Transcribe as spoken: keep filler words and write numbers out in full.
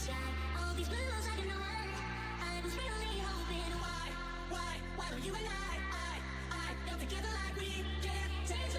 sky. All these blue skies, I can know why. I was really hoping why, why, why don't you and I, I, I come together like we can't take